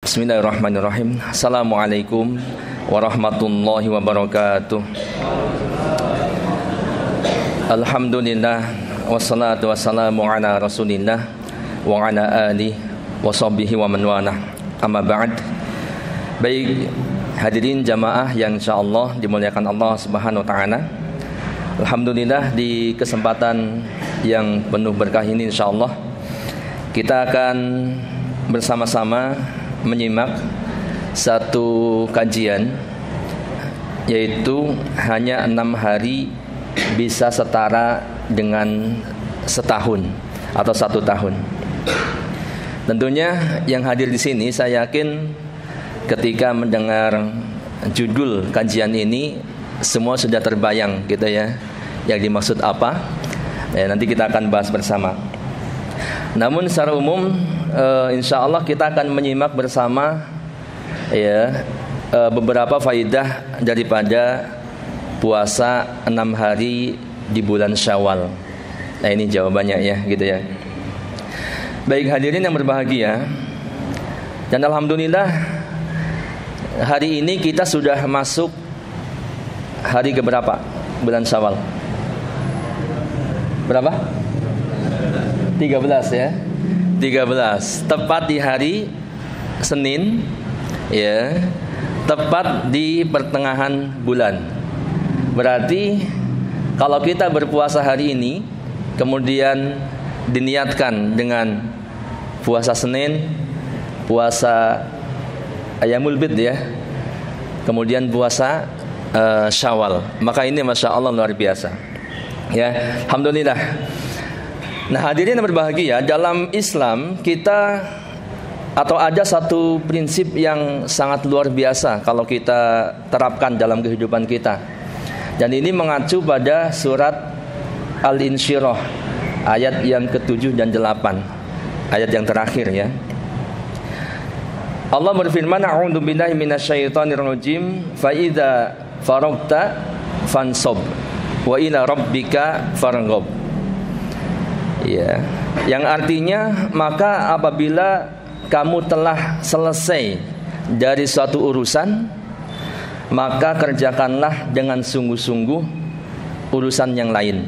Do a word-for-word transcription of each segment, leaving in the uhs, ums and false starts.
Bismillahirrahmanirrahim. Assalamualaikum warahmatullahi wabarakatuh. Alhamdulillah wassalatu wassalamu ala rasulillah wa ala alihi wa sahbihi wa man walah. Amma ba'd. Baik hadirin jamaah yang insyaallah dimuliakan Allah Subhanahu wa taala. Alhamdulillah di kesempatan yang penuh berkah ini insyaallah kita akan bersama-sama menyimak satu kajian, yaitu hanya enam hari bisa setara dengan setahun atau satu tahun. Tentunya yang hadir di sini saya yakin ketika mendengar judul kajian ini semua sudah terbayang gitu ya, yang dimaksud apa. Ya, nanti kita akan bahas bersama. Namun secara umum Uh, insya Allah kita akan menyimak bersama ya uh, beberapa faidah daripada puasa enam hari di bulan Syawal. Nah ini jawabannya ya gitu ya. Baik hadirin yang berbahagia, dan alhamdulillah hari ini kita sudah masuk hari keberapa bulan Syawal? Berapa? tiga belas ya. tiga belas, tepat di hari Senin ya, tepat di pertengahan bulan. Berarti kalau kita berpuasa hari ini kemudian diniatkan dengan puasa Senin, puasa Ayamul Bid ya, kemudian puasa uh, Syawal, maka ini Masya Allah luar biasa ya, alhamdulillah. Nah hadirin yang berbahagia, dalam Islam kita atau ada satu prinsip yang sangat luar biasa kalau kita terapkan dalam kehidupan kita. Dan ini mengacu pada surat Al-Insyirah ayat yang ketujuh dan delapan, ayat yang terakhir ya. Allah berfirman, a'udzu billahi minasyaitonir rajim, fa idza faragta fansob wa ila rabbika farghab. Ya, yang artinya maka apabila kamu telah selesai dari suatu urusan, maka kerjakanlah dengan sungguh-sungguh urusan yang lain,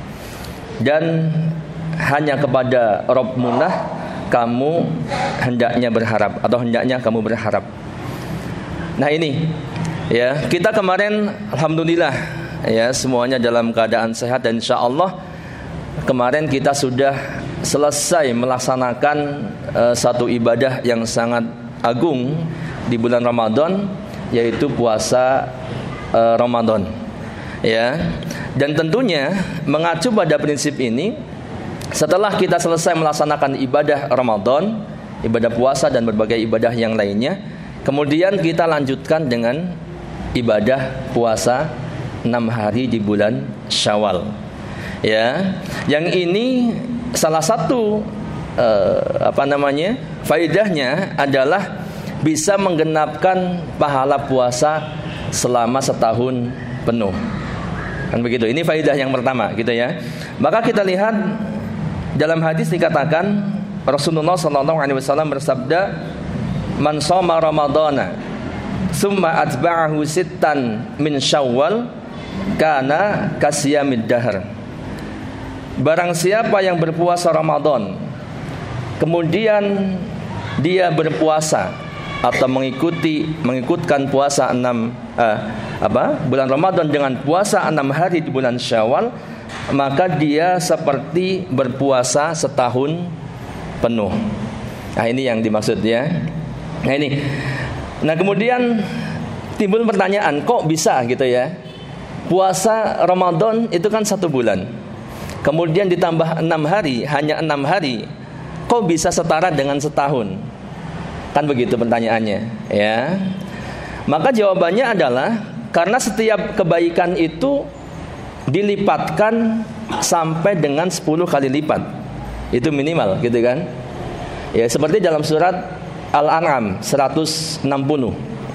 dan hanya kepada Rabbmu lah kamu hendaknya berharap atau hendaknya kamu berharap. Nah ini ya, kita kemarin alhamdulillah ya semuanya dalam keadaan sehat, dan insyaallah kemarin kita sudah selesai melaksanakan uh, satu ibadah yang sangat agung di bulan Ramadan, yaitu puasa uh, Ramadan. Ya. Dan tentunya mengacu pada prinsip ini, setelah kita selesai melaksanakan ibadah Ramadan, ibadah puasa dan berbagai ibadah yang lainnya, kemudian kita lanjutkan dengan ibadah puasa enam hari di bulan Syawal. Ya, yang ini salah satu uh, apa namanya faedahnya adalah bisa menggenapkan pahala puasa selama setahun penuh. Kan begitu. Ini faedah yang pertama, gitu ya. Maka kita lihat dalam hadis dikatakan Rasulullah sallallahu alaihi wasallam bersabda, "Man shoma Ramadhana, tsumma atba'ahu sittan min Syawal, kana kasiyamid dahr." Barang siapa yang berpuasa Ramadan, kemudian dia berpuasa atau mengikuti mengikutkan puasa enam eh, apa bulan Ramadan dengan puasa enam hari di bulan Syawal, maka dia seperti berpuasa setahun penuh. Nah ini yang dimaksud ya. Nah ini. Nah kemudian timbul pertanyaan, kok bisa gitu ya? Puasa Ramadan itu kan satu bulan, kemudian ditambah enam hari, hanya enam hari, kok bisa setara dengan setahun? Kan begitu pertanyaannya ya. Maka jawabannya adalah karena setiap kebaikan itu dilipatkan sampai dengan sepuluh kali lipat. Itu minimal gitu kan. Ya seperti dalam surat Al-An'am seratus enam puluh.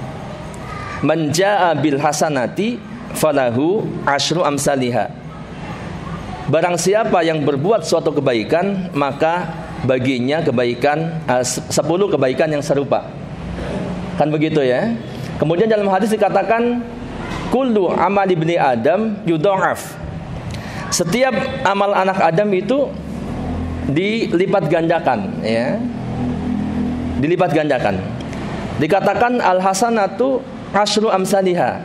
Man jaa'a bil hasanati falahu asyru amsalihha. Barang siapa yang berbuat suatu kebaikan, maka baginya kebaikan uh, sepuluh kebaikan yang serupa. Kan begitu ya. Kemudian dalam hadis dikatakan kullu amal ibni Adam yudha'af. Setiap amal anak Adam itu dilipat gandakan ya. Dilipat gandakan. Dikatakan al hasanatu asyru amsalihha.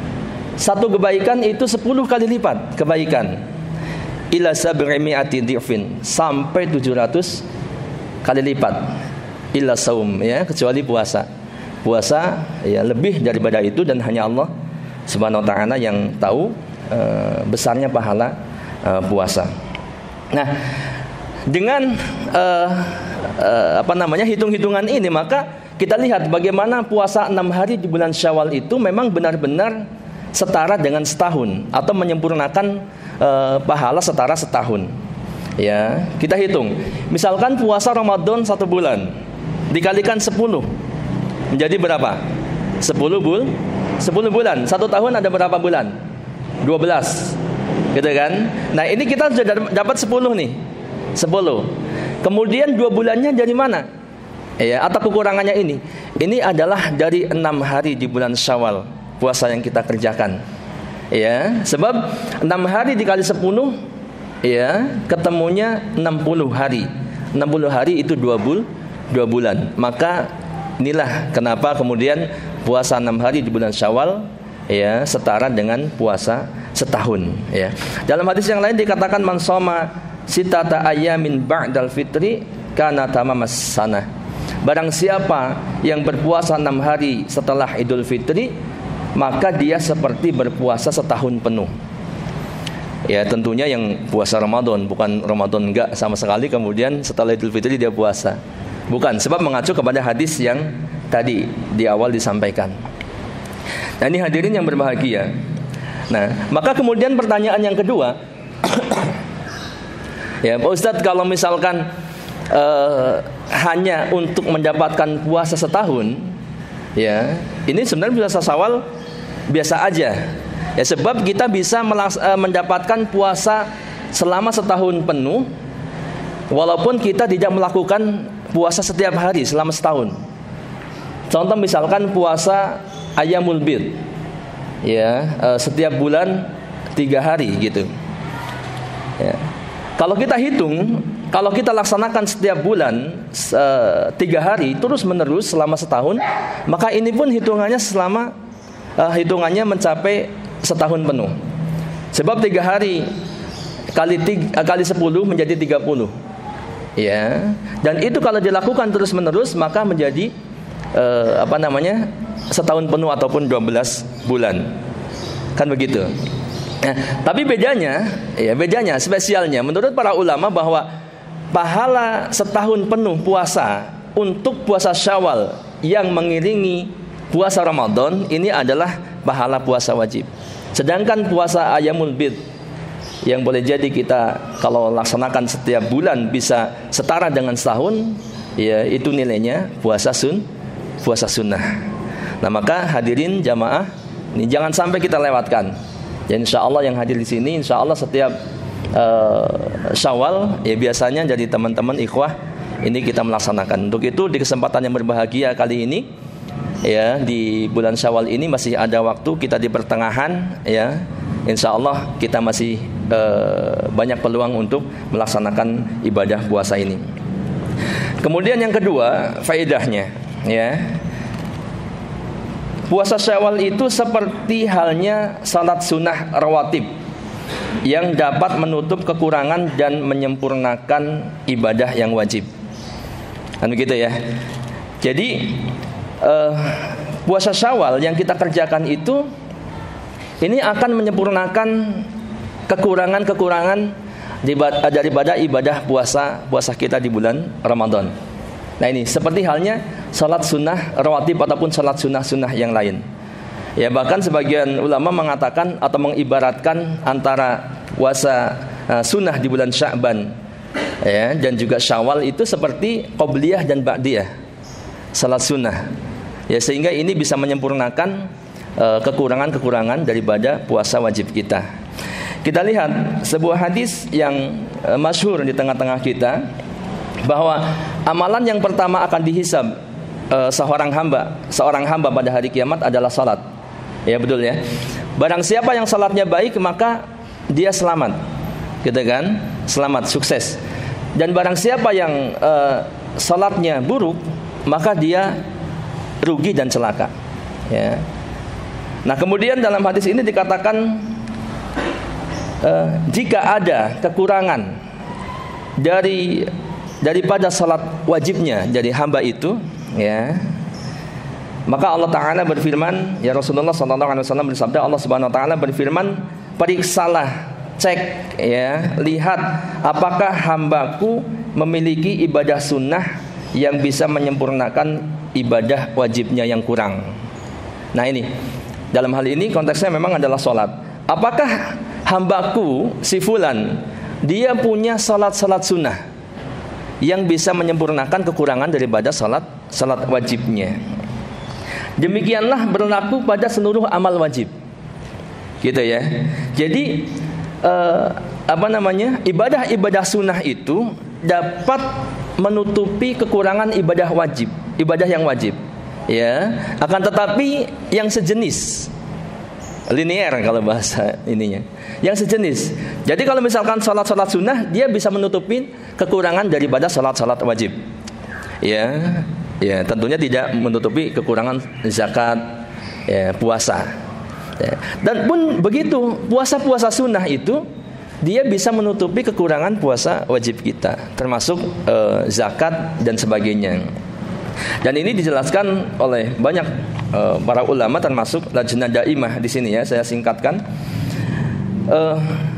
Satu kebaikan itu sepuluh kali lipat kebaikan. Ila sab'i mi'ati dhifin, sampai tujuh ratus kali lipat. Illa saum ya, kecuali puasa. Puasa ya lebih daripada itu, dan hanya Allah Subhanahu wa taala yang tahu uh, besarnya pahala uh, puasa. Nah, dengan uh, uh, apa namanya hitung-hitungan ini, maka kita lihat bagaimana puasa enam hari di bulan Syawal itu memang benar-benar setara dengan setahun, atau menyempurnakan uh, pahala setara setahun. Ya, kita hitung. Misalkan puasa Ramadan satu bulan dikalikan sepuluh, menjadi berapa? sepuluh bul, sepuluh bulan. Satu tahun ada berapa bulan? dua belas. Gitu kan? Nah, ini kita sudah dapat sepuluh nih. sepuluh. Kemudian dua bulannya dari mana? Ya, atau kekurangannya ini. Ini adalah dari enam hari di bulan Syawal puasa yang kita kerjakan. Ya, sebab enam hari dikali sepuluh ya, ketemunya enam puluh hari. enam puluh hari itu dua bul, dua bulan. Maka inilah kenapa kemudian puasa enam hari di bulan Syawal ya setara dengan puasa setahun ya. Dalam hadis yang lain dikatakan man shoma sitata ayamin ba'dal fitri kana tamamas sanah. Barang siapa yang berpuasa enam hari setelah Idul Fitri, maka dia seperti berpuasa setahun penuh. Ya, tentunya yang puasa Ramadan, bukan Ramadan enggak sama sekali kemudian setelah Idul Fitri dia puasa. Bukan, sebab mengacu kepada hadis yang tadi di awal disampaikan. Nah, ini hadirin yang berbahagia. Nah, maka kemudian pertanyaan yang kedua, ya Pak Ustadz, kalau misalkan uh, hanya untuk mendapatkan puasa setahun, ya ini sebenarnya puasa Syawal biasa aja. Ya, sebab kita bisa melaks- uh, mendapatkan puasa selama setahun penuh, walaupun kita tidak melakukan puasa setiap hari selama setahun. Contoh misalkan puasa Ayyamul Bid, ya uh, setiap bulan tiga hari gitu. Ya. Kalau kita hitung, kalau kita laksanakan setiap bulan uh, tiga hari terus menerus selama setahun, maka ini pun hitungannya selama uh, hitungannya mencapai setahun penuh. Sebab tiga hari kali tiga, kali sepuluh menjadi tiga puluh. Ya, dan itu kalau dilakukan terus menerus maka menjadi uh, apa namanya setahun penuh ataupun dua belas bulan. Kan begitu. Nah, tapi bedanya, ya bedanya, spesialnya menurut para ulama bahwa pahala setahun penuh puasa untuk puasa Syawal yang mengiringi puasa Ramadan ini adalah pahala puasa wajib. Sedangkan puasa Ayyamul Bid yang boleh jadi kita kalau laksanakan setiap bulan bisa setara dengan setahun, ya itu nilainya puasa sun, puasa sunnah. Nah, maka hadirin jamaah, ini jangan sampai kita lewatkan. Ya, insya Allah yang hadir di sini, insya Allah setiap uh, Syawal, ya biasanya jadi teman-teman ikhwah ini kita melaksanakan. Untuk itu di kesempatan yang berbahagia kali ini, ya di bulan Syawal ini masih ada waktu, kita di pertengahan, ya insya Allah kita masih uh, banyak peluang untuk melaksanakan ibadah puasa ini. Kemudian yang kedua faedahnya, ya. Puasa Syawal itu seperti halnya salat sunnah rawatib yang dapat menutup kekurangan dan menyempurnakan ibadah yang wajib. Kan begitu ya. Jadi uh, puasa Syawal yang kita kerjakan itu ini akan menyempurnakan kekurangan-kekurangan daripada ibadah puasa puasa kita di bulan Ramadan. Nah, ini seperti halnya salat sunnah rawatib ataupun salat sunnah-sunnah yang lain. Ya, bahkan sebagian ulama mengatakan atau mengibaratkan antara puasa uh, sunnah di bulan Sya'ban, ya, dan juga Syawal itu seperti qobliyah dan ba'diyah salat sunnah. Ya, sehingga ini bisa menyempurnakan uh, kekurangan-kekurangan daripada puasa wajib kita. Kita lihat sebuah hadis yang uh, masyhur di tengah-tengah kita, bahwa amalan yang pertama akan dihisab uh, seorang hamba, seorang hamba pada hari kiamat adalah salat. Ya betul ya. Barang siapa yang salatnya baik maka dia selamat, gitu kan? Selamat, sukses. Dan barang siapa yang uh, salatnya buruk maka dia rugi dan celaka. Ya. Nah kemudian dalam hadis ini dikatakan uh, jika ada kekurangan dari daripada salat wajibnya dari hamba itu, ya, maka Allah Ta'ala berfirman, ya Rasulullah Sallallahu Alaihi Wasallam bersabda, Allah Subhanahu Wa Ta'ala berfirman, periksalah, cek, ya, lihat apakah hambaku memiliki ibadah sunnah yang bisa menyempurnakan ibadah wajibnya yang kurang. Nah ini, dalam hal ini konteksnya memang adalah sholat. Apakah hambaku si fulan dia punya salat-salat sunnah yang bisa menyempurnakan kekurangan daripada salat salat wajibnya? Demikianlah berlaku pada seluruh amal wajib, gitu ya. Jadi eh, apa namanya, ibadah-ibadah sunnah itu dapat menutupi kekurangan ibadah wajib, ibadah yang wajib, ya. Akan tetapi yang sejenis, linear kalau bahasa ininya, yang sejenis. Jadi kalau misalkan salat-salat sunnah, dia bisa menutupi kekurangan daripada salat-salat wajib, ya. Ya, tentunya tidak menutupi kekurangan zakat, ya, puasa. Ya. Dan pun begitu, puasa-puasa sunnah itu dia bisa menutupi kekurangan puasa wajib kita, termasuk uh, zakat dan sebagainya. Dan ini dijelaskan oleh banyak uh, para ulama, termasuk Lajnah Daimah di sini ya, saya singkatkan. Uh,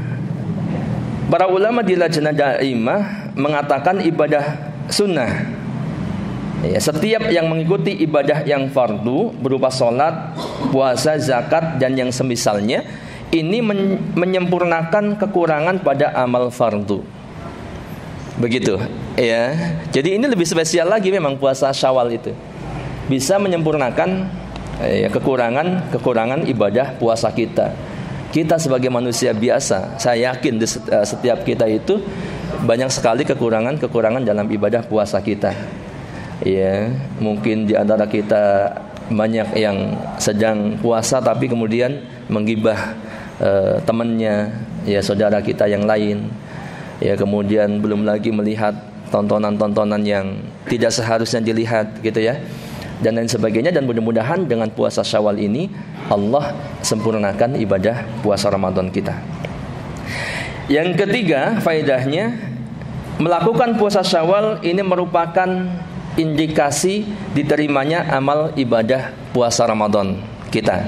para ulama di Lajnah Daimah mengatakan ibadah sunnah, ya, setiap yang mengikuti ibadah yang fardu berupa sholat, puasa, zakat dan yang semisalnya, ini men- menyempurnakan kekurangan pada amal fardu. Begitu, ya. Jadi ini lebih spesial lagi memang puasa Syawal itu bisa menyempurnakan ya, kekurangan kekurangan ibadah puasa kita. Kita sebagai manusia biasa, saya yakin di setiap kita itu banyak sekali kekurangan-kekurangan dalam ibadah puasa kita. Ya, mungkin di antara kita banyak yang sedang puasa tapi kemudian menggibah uh, temannya, ya, saudara kita yang lain. Ya, kemudian belum lagi melihat tontonan-tontonan yang tidak seharusnya dilihat, gitu ya. Dan lain sebagainya. Dan mudah-mudahan dengan puasa Syawal ini Allah sempurnakan ibadah puasa Ramadan kita. Yang ketiga, faedahnya, melakukan puasa Syawal ini merupakan indikasi diterimanya amal ibadah puasa Ramadan kita.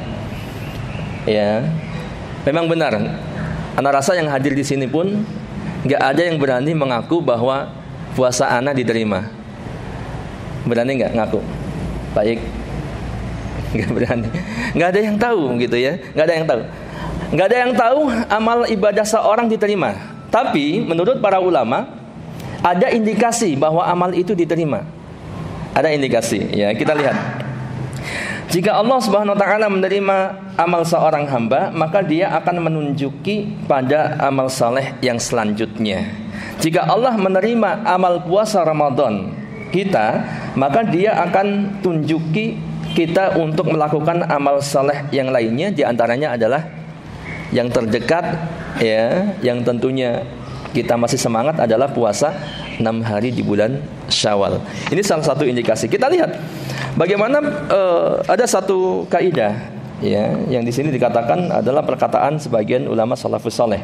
Ya, memang benar. Ana rasa yang hadir di sini pun nggak ada yang berani mengaku bahwa puasa ana diterima. Berani nggak ngaku? Baik, nggak berani. Nggak ada yang tahu, gitu ya. Nggak ada yang tahu. Nggak ada yang tahu amal ibadah seorang diterima. Tapi menurut para ulama ada indikasi bahwa amal itu diterima. Ada indikasi, ya, kita lihat. Jika Allah Subhanahu wa taala menerima amal seorang hamba, maka dia akan menunjuki pada amal saleh yang selanjutnya. Jika Allah menerima amal puasa Ramadan kita, maka dia akan tunjuki kita untuk melakukan amal saleh yang lainnya. Di antaranya adalah yang terdekat, ya, yang tentunya kita masih semangat adalah puasa enam hari di bulan Syawal. Ini salah satu indikasi. Kita lihat bagaimana uh, ada satu kaidah, ya, yang di sini dikatakan adalah perkataan sebagian ulama salafus saleh.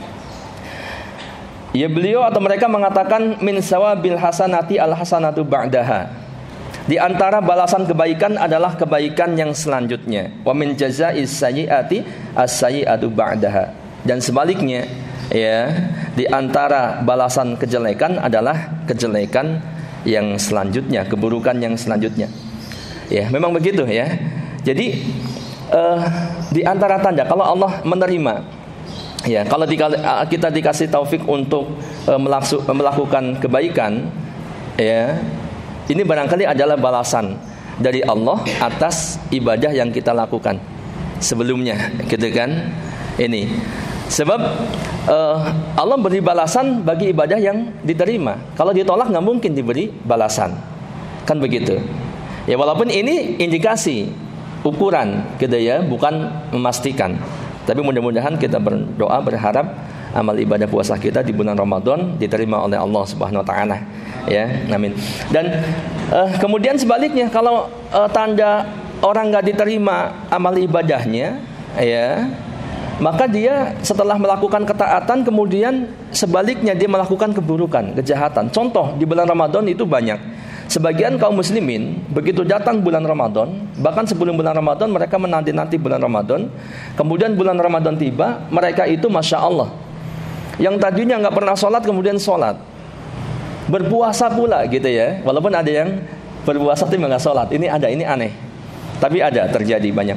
Ya, beliau atau mereka mengatakan min sawabil hasanati al hasanatu ba'daha. Di antara balasan kebaikan adalah kebaikan yang selanjutnya. Wa min jazaiz sayyiati as-sayyiatu ba'daha. Dan sebaliknya, ya, di antara balasan kejelekan adalah kejelekan yang selanjutnya, keburukan yang selanjutnya. Ya, memang begitu, ya. Jadi uh, di antara tanda kalau Allah menerima, ya, kalau kita dikasih taufik untuk uh, melaksu, melakukan kebaikan, ya, ini barangkali adalah balasan dari Allah atas ibadah yang kita lakukan sebelumnya, gitu kan? Ini sebab uh, Allah beri balasan bagi ibadah yang diterima. Kalau ditolak nggak mungkin diberi balasan, kan begitu? Ya walaupun ini indikasi, ukuran gitu ya, bukan memastikan. Tapi mudah-mudahan kita berdoa berharap amal ibadah puasa kita di bulan Ramadan diterima oleh Allah Subhanahu wa taala. Ya, amin. Dan uh, kemudian sebaliknya, kalau uh, tanda orang enggak diterima amal ibadahnya, ya, maka dia setelah melakukan ketaatan kemudian sebaliknya dia melakukan keburukan, kejahatan. Contoh di bulan Ramadan itu banyak. Sebagian kaum muslimin begitu datang bulan Ramadan, bahkan sebelum bulan Ramadan mereka menanti-nanti bulan Ramadan. Kemudian bulan Ramadan tiba, mereka itu masya Allah, yang tadinya nggak pernah sholat kemudian sholat, berpuasa pula gitu ya. Walaupun ada yang berpuasa tapi nggak sholat, ini ada, ini aneh, tapi ada, terjadi banyak.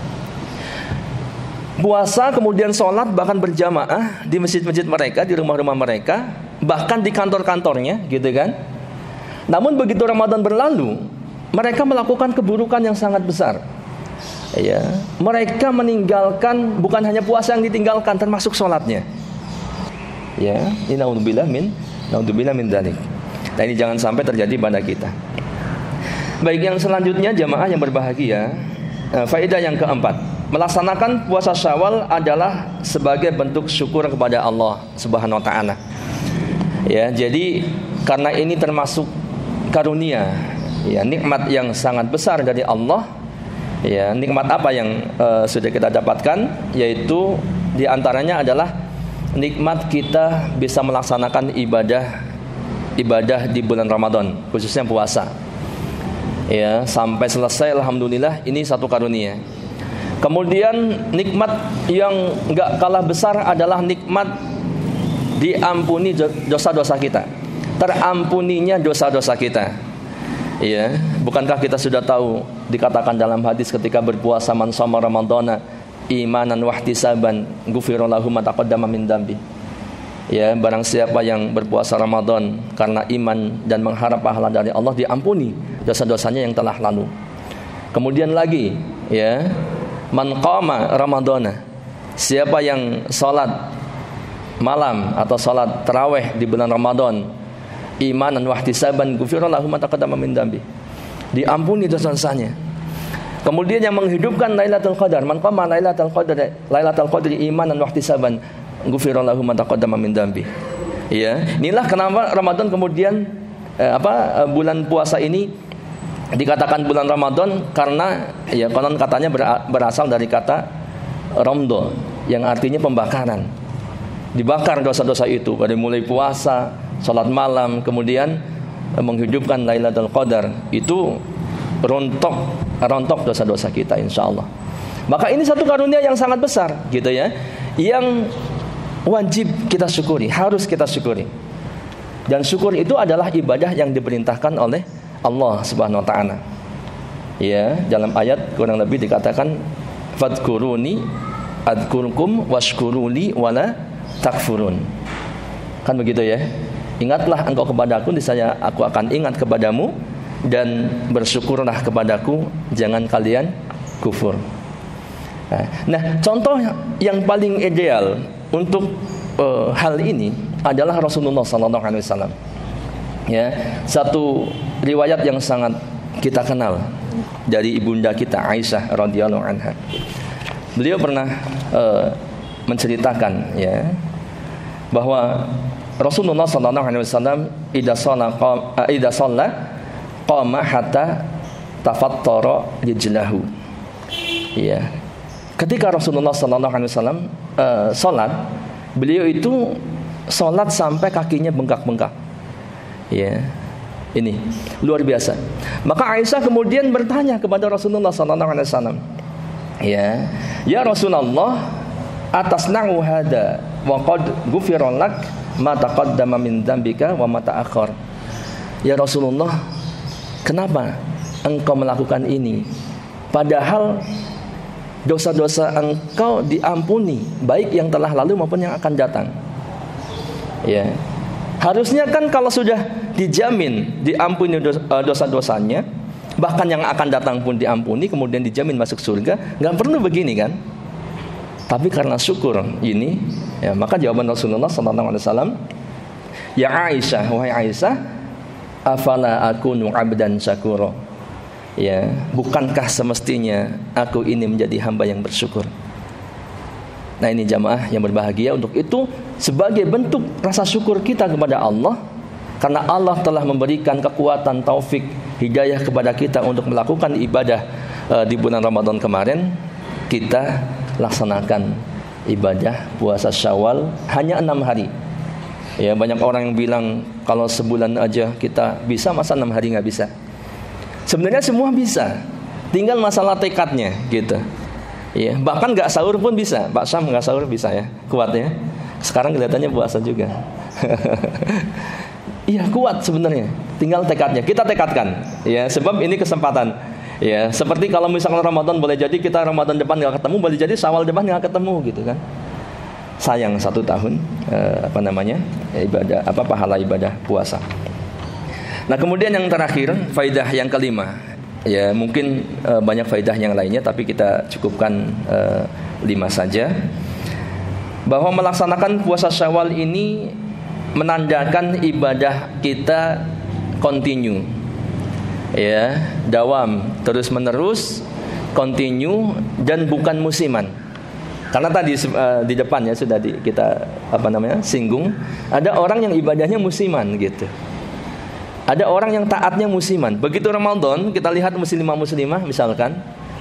Puasa kemudian sholat bahkan berjamaah di masjid-masjid mereka, di rumah-rumah mereka, bahkan di kantor-kantornya gitu kan. Namun begitu Ramadan berlalu, mereka melakukan keburukan yang sangat besar. Ya, mereka meninggalkan, bukan hanya puasa yang ditinggalkan, termasuk sholatnya. Ya, ini naudzubillah min, naudzubillah min dzalik. Nah, ini jangan sampai terjadi pada kita. Baik, yang selanjutnya jamaah yang berbahagia, faedah yang keempat, melaksanakan puasa Syawal adalah sebagai bentuk syukur kepada Allah Subhanahu wa taala. Ya, jadi karena ini termasuk karunia, ya, nikmat yang sangat besar dari Allah. Ya, nikmat apa yang uh, sudah kita dapatkan? Yaitu diantaranya adalah nikmat kita bisa melaksanakan ibadah ibadah di bulan Ramadan, khususnya puasa. Ya, sampai selesai, alhamdulillah, ini satu karunia. Kemudian nikmat yang enggak kalah besar adalah nikmat diampuni dosa-dosa kita, terampuninya dosa-dosa kita. Ya, bukankah kita sudah tahu dikatakan dalam hadis ketika berpuasa, man shoma ramadhana imanan wahtisaban ghufira lahu ma taqaddama min dzambi. Ya, barang siapa yang berpuasa Ramadan karena iman dan mengharap pahala dari Allah, diampuni dosa-dosanya yang telah lalu. Kemudian lagi, ya, man qama ramadhana, siapa yang salat malam atau salat tarawih di bulan Ramadan imanan wahtisaban ghufira lahu ma taqaddama min dzambi, diampuni dosa-dosanya. Kemudian yang menghidupkan Lailatul Qadar, man qama Lailatul Qadar Lailatul Qadri imanan wahtisaban ghufira lahu ma taqaddama min dzambi. Ya, inilah kenapa Ramadan kemudian eh, apa bulan puasa ini dikatakan bulan Ramadan, karena ya konon katanya berasal dari kata ramdo yang artinya pembakaran. Dibakar dosa-dosa itu pada mulai puasa, salat malam, kemudian menghidupkan Lailatul Qadar, itu rontok rontok dosa-dosa kita insyaallah. Maka ini satu karunia yang sangat besar gitu ya, yang wajib kita syukuri, harus kita syukuri. Dan syukur itu adalah ibadah yang diperintahkan oleh Allah Subhanahu wa taala. Ya, dalam ayat kurang lebih dikatakan fadkuruni adkurkum washkuruli wala takfurun. Kan begitu ya? Ingatlah engkau kepadaku, niscaya aku akan ingat kepadamu, dan bersyukurlah kepadaku, jangan kalian kufur. Nah, contoh yang paling ideal untuk uh, hal ini adalah Rasulullah sallallahu alaihi wasallam. Ya, satu riwayat yang sangat kita kenal dari ibunda kita Aisyah radhiyallahu anha. Beliau pernah uh, menceritakan ya bahwa Rasulullah sallallahu alaihi wasallam idza shalla idza shalla qama hatta tafattara rijlahu. Ya. Ketika Rasulullah sallallahu alaihi wasallam uh, salat, beliau itu salat sampai kakinya bengkak-bengkak. Ya. Ini luar biasa. Maka Aisyah kemudian bertanya kepada Rasulullah sallallahu alaihi wasallam, ya, ya Rasulullah, atasna'u hada wa qad ghufira lak ma taqaddama min dzambika wa ma ta'akhkhar. Ya Rasulullah, kenapa engkau melakukan ini padahal dosa-dosa engkau diampuni, baik yang telah lalu maupun yang akan datang. Ya. Harusnya kan kalau sudah dijamin diampuni dosa-dosanya, bahkan yang akan datang pun diampuni, kemudian dijamin masuk surga, nggak perlu begini kan? Tapi karena syukur ini, ya, maka jawaban Rasulullah sallallahu alaihi wasallam, ya Aisyah, wahai Aisyah, afala akunu abdan syakura. Ya, bukankah semestinya aku ini menjadi hamba yang bersyukur? Nah, ini jamaah yang berbahagia, untuk itu sebagai bentuk rasa syukur kita kepada Allah, karena Allah telah memberikan kekuatan, taufik, hidayah kepada kita untuk melakukan ibadah uh, di bulan Ramadan kemarin, kita laksanakan ibadah puasa Syawal hanya enam hari. Ya, banyak orang yang bilang kalau sebulan aja kita bisa, masa enam hari nggak bisa? Sebenarnya semua bisa, tinggal masalah tekadnya gitu. Ya, bahkan nggak sahur pun bisa. Pak Syam nggak sahur bisa ya, kuat ya. Sekarang kelihatannya puasa juga. Iya, kuat sebenarnya. Tinggal tekadnya. Kita tekadkan. Ya, sebab ini kesempatan. Ya, seperti kalau misalnya Ramadan, boleh jadi kita Ramadan depan nggak ketemu, boleh jadi Syawal depan nggak ketemu gitu kan. Sayang satu tahun eh, apa namanya ibadah apa pahala ibadah puasa. Nah, kemudian yang terakhir, faidah yang kelima. Ya, mungkin uh, banyak faidah yang lainnya, tapi kita cukupkan uh, lima saja. Bahwa melaksanakan puasa Syawal ini menandakan ibadah kita continue. Ya, dawam, terus menerus, continue, dan bukan musiman. Karena tadi uh, di depan ya sudah di, kita apa namanya singgung, ada orang yang ibadahnya musiman gitu. Ada orang yang taatnya musiman. Begitu Ramadan, kita lihat muslimah-muslimah misalkan,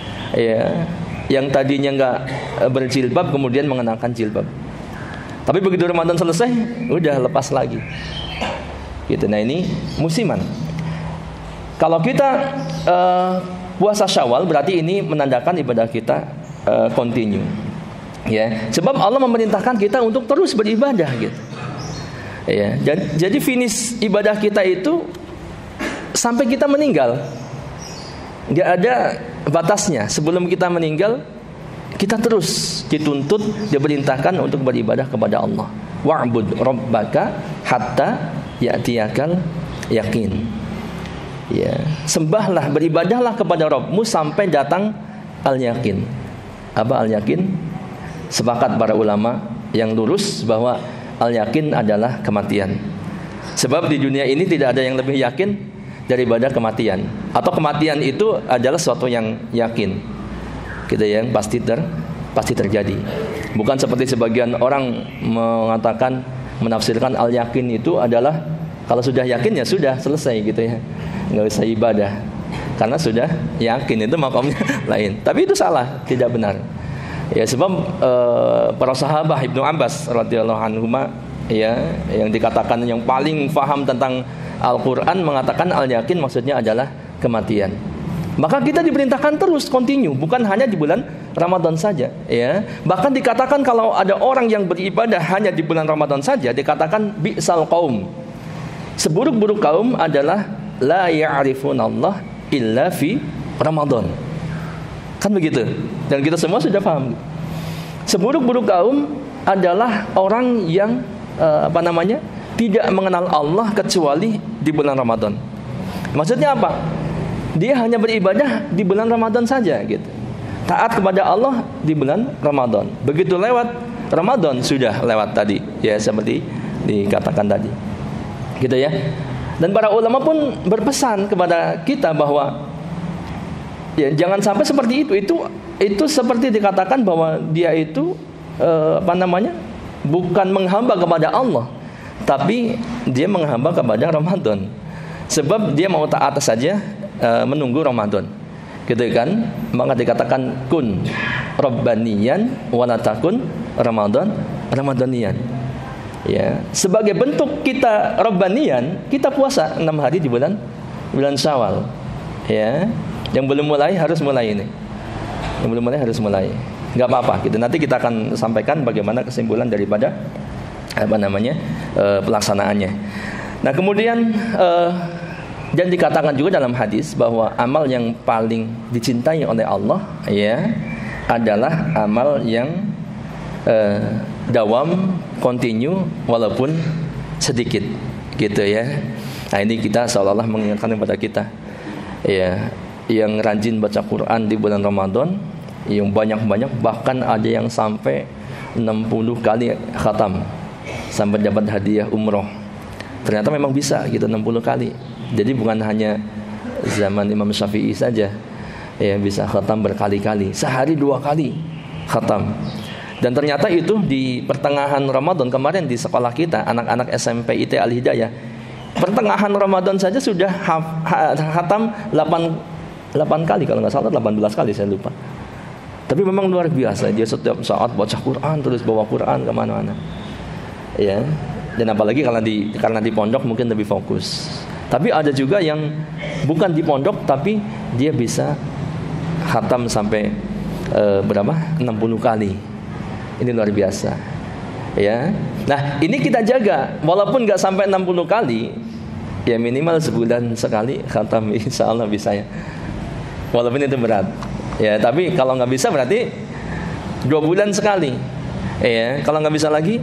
ya, yang tadinya nggak berjilbab kemudian mengenakan jilbab. Tapi begitu Ramadan selesai, udah lepas lagi. Gitu. Nah, ini musiman. Kalau kita uh, puasa Syawal, berarti ini menandakan ibadah kita uh, continue. Ya, sebab Allah memerintahkan kita untuk terus beribadah gitu. Ya, jadi, jadi finish ibadah kita itu sampai kita meninggal, nggak ada batasnya. Sebelum kita meninggal, kita terus dituntut, diperintahkan untuk beribadah kepada Allah. Wa'bud rabbaka hatta ya'tiyakal yakin. Ya, sembahlah, beribadahlah kepada Rabbmu sampai datang al-yakin. Apa al-yakin? Sepakat para ulama yang lurus bahwa al-yakin adalah kematian. Sebab di dunia ini tidak ada yang lebih yakin daripada kematian. Atau kematian itu adalah sesuatu yang yakin, gitu ya, yang pasti ter, pasti terjadi. Bukan seperti sebagian orang mengatakan, menafsirkan al-yakin itu adalah kalau sudah yakin ya sudah selesai gitu ya, nggak usah ibadah karena sudah yakin, itu makamnya lain. Tapi itu salah, tidak benar. Ya, sebab uh, para sahabat Ibnu Abbas radhiyallahu anhu, ya, yang dikatakan yang paling faham tentang Al-Quran, mengatakan al-yakin maksudnya adalah kematian. Maka kita diperintahkan terus continue, bukan hanya di bulan Ramadan saja, ya. Bahkan dikatakan kalau ada orang yang beribadah hanya di bulan Ramadan saja, dikatakan bi'sal qaum. Seburuk-buruk kaum adalah la ya'rifunallah illa fi Ramadan. Kan begitu. Dan kita semua sudah paham. Seburuk-buruk kaum adalah orang yang uh, apa namanya? tidak mengenal Allah kecuali di bulan Ramadan. Maksudnya apa? Dia hanya beribadah di bulan Ramadan saja gitu. Taat kepada Allah di bulan Ramadan. Begitu lewat Ramadan sudah lewat tadi, ya, seperti dikatakan tadi. Gitu ya. Dan para ulama pun berpesan kepada kita bahwa ya, jangan sampai seperti itu. Itu itu seperti dikatakan bahwa dia itu eh, apa namanya? bukan menghamba kepada Allah, tapi dia menghamba kepada Ramadan. Sebab dia mau taat saja uh, menunggu Ramadan. Gitu kan? Maka dikatakan kun rabbaniyan wa la takun Ramadan ramadaniyan. Ya, sebagai bentuk kita rabbaniyan, kita puasa enam hari di bulan bulan Syawal. Ya. Yang belum mulai harus mulai ini. Yang belum mulai harus mulai. Enggak apa-apa gitu. Nanti kita akan sampaikan bagaimana kesimpulan daripada apa namanya e, pelaksanaannya. Nah, kemudian e, dan dikatakan juga dalam hadis bahwa amal yang paling dicintai oleh Allah, ya, adalah amal yang e, dawam, continue, walaupun sedikit, gitu ya. Nah, ini kita seolah-olah mengingatkan kepada kita, ya, yang rajin baca Quran di bulan Ramadan, yang banyak-banyak, bahkan ada yang sampai enam puluh kali khatam sampai dapat hadiah umroh. Ternyata memang bisa gitu enam puluh kali. Jadi bukan hanya zaman Imam Syafi'i saja ya bisa khatam berkali-kali, sehari dua kali khatam. Dan ternyata itu di pertengahan Ramadan kemarin di sekolah kita, anak-anak S M P I T Al-Hidayah, pertengahan Ramadan saja sudah khatam delapan kali kalau nggak salah, delapan belas kali saya lupa. Tapi memang luar biasa, dia setiap saat baca Quran, terus bawa Quran kemana-mana ya. Dan apalagi kalau di karena di pondok mungkin lebih fokus. Tapi ada juga yang bukan di pondok tapi dia bisa khatam sampai e, berapa? enam puluh kali. Ini luar biasa. Ya. Nah, ini kita jaga walaupun enggak sampai enam puluh kali, ya minimal sebulan sekali khatam insyaallah bisa ya. Walaupun itu berat. Ya, tapi kalau nggak bisa berarti dua bulan sekali. Ya, kalau nggak bisa lagi,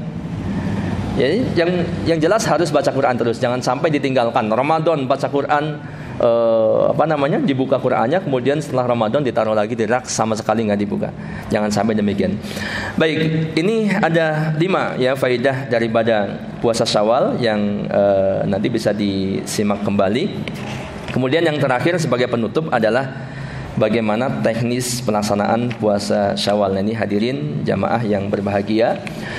ya yang yang jelas harus baca Quran terus, jangan sampai ditinggalkan. Ramadan baca Quran, eh, apa namanya, dibuka Qurannya, kemudian setelah Ramadan ditaruh lagi di rak sama sekali nggak dibuka. Jangan sampai demikian. Baik, ini ada lima ya faidah daripada puasa Syawal yang eh, nanti bisa disimak kembali. Kemudian yang terakhir sebagai penutup adalah bagaimana teknis pelaksanaan puasa Syawal. Ini hadirin jamaah yang berbahagia.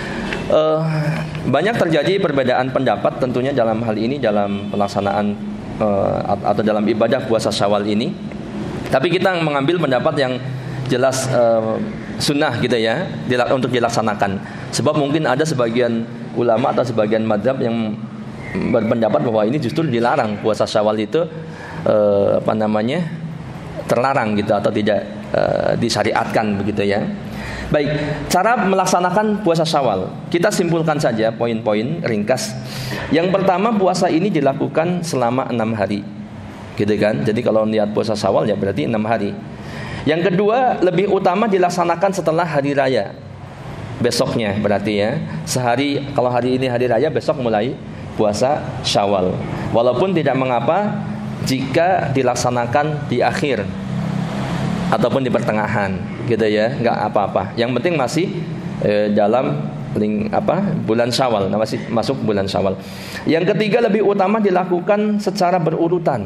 Uh, banyak terjadi perbedaan pendapat tentunya dalam hal ini, dalam pelaksanaan uh, atau dalam ibadah puasa Syawal ini. Tapi kita mengambil pendapat yang jelas uh, sunnah gitu ya untuk dilaksanakan. Sebab mungkin ada sebagian ulama atau sebagian madhab yang berpendapat bahwa ini justru dilarang, puasa Syawal itu uh, apa namanya terlarang gitu atau tidak uh, disyariatkan begitu ya. Baik, cara melaksanakan puasa Syawal. Kita simpulkan saja poin-poin ringkas. Yang pertama, puasa ini dilakukan selama enam hari. Gitu kan? Jadi kalau niat puasa Syawal ya berarti enam hari. Yang kedua, lebih utama dilaksanakan setelah hari raya. Besoknya berarti ya. Sehari, kalau hari ini hari raya, besok mulai puasa Syawal. Walaupun tidak mengapa jika dilaksanakan di akhir ataupun di pertengahan, gitu ya, nggak apa-apa. Yang penting masih eh, dalam ling, apa bulan Syawal, masih masuk bulan Syawal. Yang ketiga, lebih utama dilakukan secara berurutan,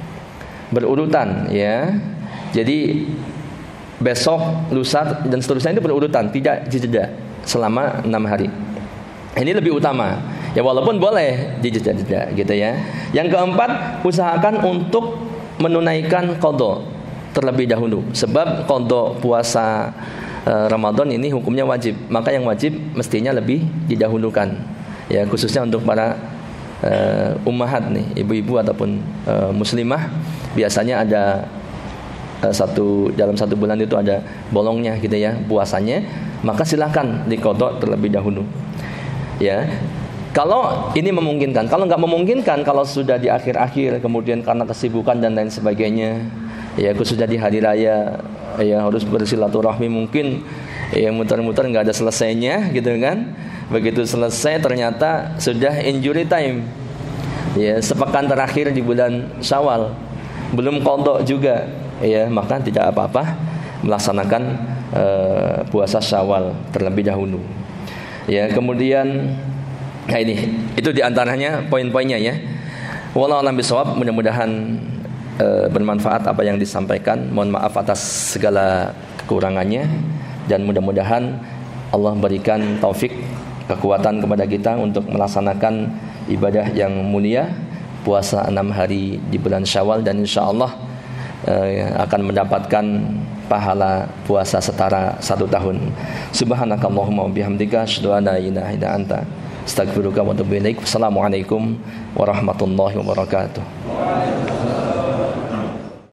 berurutan, ya. Jadi besok, lusa dan seterusnya itu berurutan, tidak dijeda selama enam hari. Ini lebih utama. Ya walaupun boleh dijeda-jeda, gitu ya. Yang keempat, usahakan untuk menunaikan qadha terlebih dahulu, sebab qadha puasa e, Ramadan ini hukumnya wajib, maka yang wajib mestinya lebih didahulukan ya, khususnya untuk para e, ummahat nih, ibu-ibu ataupun e, muslimah. Biasanya ada e, satu dalam satu bulan itu ada bolongnya gitu ya puasanya, maka silakan diqadha terlebih dahulu ya. Kalau ini memungkinkan, kalau nggak memungkinkan, kalau sudah di akhir-akhir kemudian karena kesibukan dan lain sebagainya, ya khususnya di hari raya, ya harus bersilaturahmi, mungkin ya muter-muter nggak ada selesainya gitu kan. Begitu selesai ternyata sudah injury time, ya sepekan terakhir di bulan Syawal, belum qadha juga, ya maka tidak apa-apa melaksanakan uh, puasa Syawal terlebih dahulu. Ya kemudian, nah ini itu diantaranya poin-poinnya ya. Wallahu a'lam bishawab. Mudah-mudahan e, bermanfaat apa yang disampaikan. Mohon maaf atas segala kekurangannya, dan mudah-mudahan Allah berikan taufik, kekuatan kepada kita untuk melaksanakan ibadah yang mulia, puasa enam hari di bulan Syawal, dan insyaallah e, akan mendapatkan pahala puasa setara satu tahun. Subhanakallahumma wabihamdika asyhadu an la ilaha illa anta astaghfiruka wa atubu ilaik. Wassalamualaikum warahmatullahi wabarakatuh.